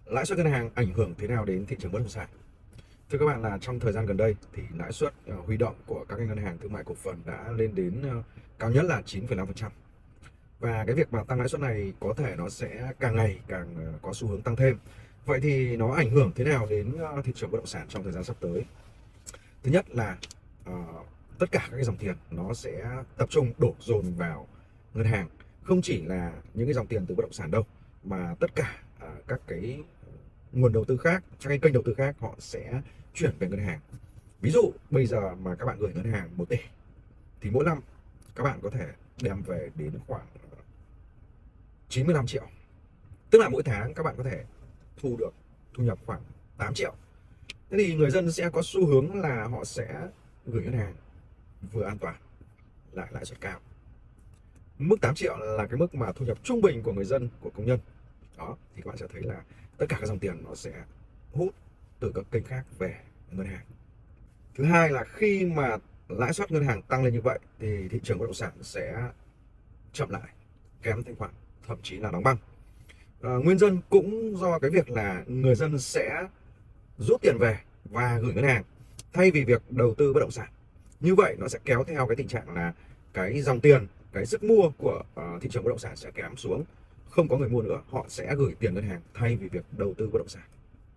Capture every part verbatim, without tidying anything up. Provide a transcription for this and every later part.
Lãi suất ngân hàng ảnh hưởng thế nào đến thị trường bất động sản? Thưa các bạn, là trong thời gian gần đây thì lãi suất uh, huy động của các cái ngân hàng thương mại cổ phần đã lên đến uh, cao nhất là chín phẩy năm phần trăm. Và cái việc mà tăng lãi suất này có thể nó sẽ càng ngày càng uh, có xu hướng tăng thêm. Vậy thì nó ảnh hưởng thế nào đến uh, thị trường bất động sản trong thời gian sắp tới? Thứ nhất là uh, tất cả các cái dòng tiền nó sẽ tập trung đổ dồn vào ngân hàng, không chỉ là những cái dòng tiền từ bất động sản đâu, mà tất cả uh, các cái nguồn đầu tư khác, các cái kênh đầu tư khác họ sẽ chuyển về ngân hàng. Ví dụ bây giờ mà các bạn gửi ngân hàng một tỷ thì mỗi năm các bạn có thể đem về đến khoảng chín mươi lăm triệu, tức là mỗi tháng các bạn có thể thu được thu nhập khoảng tám triệu. Thế thì người dân sẽ có xu hướng là họ sẽ gửi ngân hàng, vừa an toàn lại lãi suất cao. Mức tám triệu là cái mức mà thu nhập trung bình của người dân, của công nhân. Đó, thì các bạn sẽ thấy là tất cả các dòng tiền nó sẽ hút từ các kênh khác về ngân hàng. Thứ hai là khi mà lãi suất ngân hàng tăng lên như vậy thì thị trường bất động sản sẽ chậm lại, kém thanh khoản, thậm chí là đóng băng. À, nguyên nhân cũng do cái việc là người dân sẽ rút tiền về và gửi ngân hàng thay vì việc đầu tư bất động sản. Như vậy nó sẽ kéo theo cái tình trạng là cái dòng tiền, cái sức mua của uh, thị trường bất động sản sẽ kém xuống, không có người mua nữa, họ sẽ gửi tiền ngân hàng thay vì việc đầu tư bất động sản.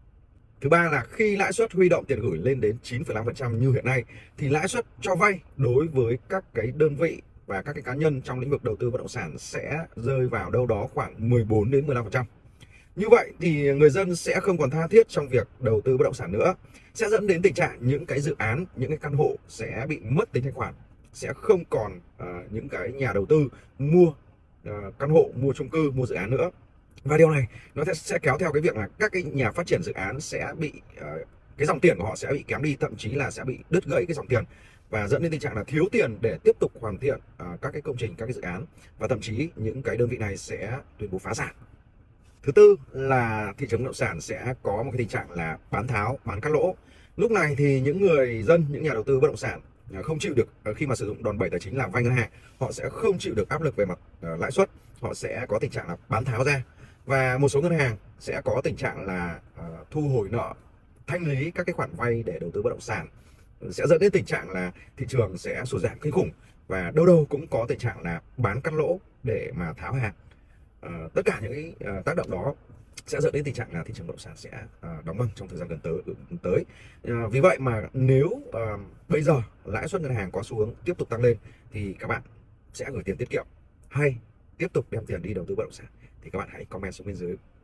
Thứ ba là khi lãi suất huy động tiền gửi lên đến chín phẩy năm phần trăm như hiện nay thì lãi suất cho vay đối với các cái đơn vị và các cái cá nhân trong lĩnh vực đầu tư bất động sản sẽ rơi vào đâu đó khoảng mười bốn đến mười lăm phần trăm. Như vậy thì người dân sẽ không còn tha thiết trong việc đầu tư bất động sản nữa, sẽ dẫn đến tình trạng những cái dự án, những cái căn hộ sẽ bị mất tính thanh khoản, sẽ không còn uh, những cái nhà đầu tư mua uh, căn hộ, mua chung cư, mua dự án nữa. Và điều này nó sẽ kéo theo cái việc là các cái nhà phát triển dự án sẽ bị uh, cái dòng tiền của họ sẽ bị kém đi, thậm chí là sẽ bị đứt gãy cái dòng tiền, và dẫn đến tình trạng là thiếu tiền để tiếp tục hoàn thiện uh, các cái công trình, các cái dự án, và thậm chí những cái đơn vị này sẽ tuyên bố phá sản. Thứ tư là thị trường bất động sản sẽ có một cái tình trạng là bán tháo, bán cắt lỗ. Lúc này thì những người dân, những nhà đầu tư bất động sản không chịu được khi mà sử dụng đòn bẩy tài chính là vay ngân hàng, họ sẽ không chịu được áp lực về mặt uh, lãi suất, họ sẽ có tình trạng là bán tháo ra, và một số ngân hàng sẽ có tình trạng là uh, thu hồi nợ, thanh lý các cái khoản vay để đầu tư bất động sản, sẽ dẫn đến tình trạng là thị trường sẽ sụt giảm kinh khủng, và đâu đâu cũng có tình trạng là bán cắt lỗ để mà tháo hàng. Uh, tất cả những cái uh, tác động đó sẽ dẫn đến tình trạng là thị trường bất động sản sẽ uh, đóng băng trong thời gian gần tới. Gần tới. Uh, vì vậy mà nếu uh, bây giờ lãi suất ngân hàng có xu hướng tiếp tục tăng lên thì các bạn sẽ gửi tiền tiết kiệm hay tiếp tục đem tiền đi đầu tư bất động sản, thì các bạn hãy comment xuống bên dưới